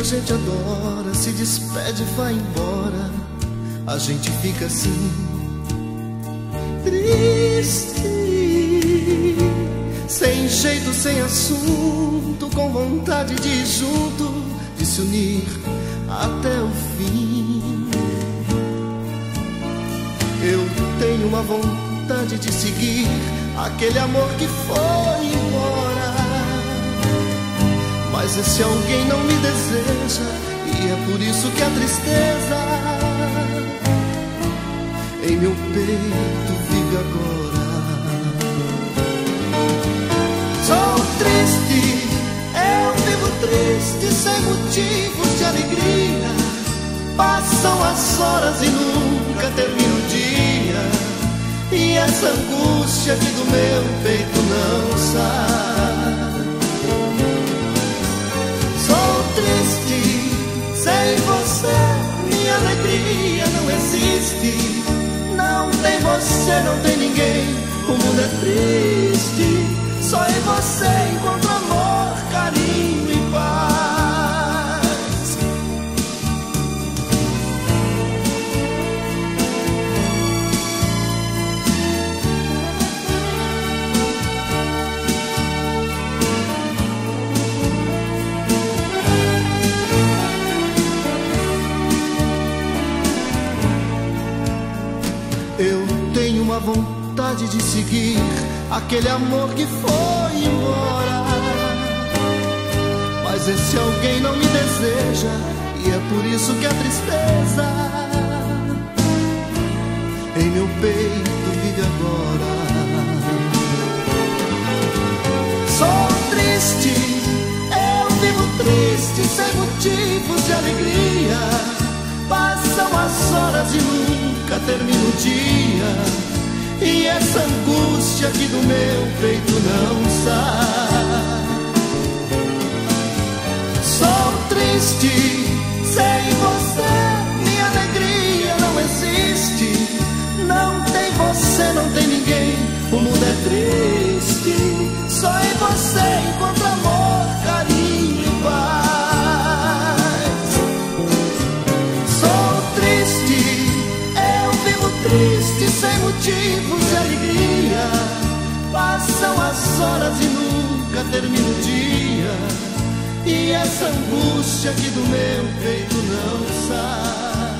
gente adora se despede e vai embora, a gente fica assim, triste, sem jeito, sem assunto, com vontade de ir junto, de se unir até o fim. Eu tenho uma vontade de seguir aquele amor que foi embora, mas esse alguém não me deseja, e é por isso que a tristeza em meu peito vive agora. Sou triste, eu vivo triste, sem motivos de alegria. Passam as horas e nunca termina o dia, e essa angústia que do meu peito não sai. Sou triste, sem você minha alegria não existe. Não tem você, não tem ninguém, o mundo é triste. Só em você encontro amor, carinho e paz. Eu tenho uma vontade de seguir aquele amor que foi embora, mas esse alguém não me deseja, e é por isso que a tristeza em meu peito vive agora. Sou triste, eu vivo triste, sem motivos de alegria. Passam as horas e nunca termina o dia, e essa angústia aqui do meu peito não sai. Sou triste, sem você minha alegria não existe. Não tem você, não tem ninguém, o mundo é triste. Só em você encontro amor, carinho e paz. Sou triste, eu vivo triste, sem motivos de alegria. Passam as horas e nunca termina o dia, e essa angústia aqui do meu peito não sai.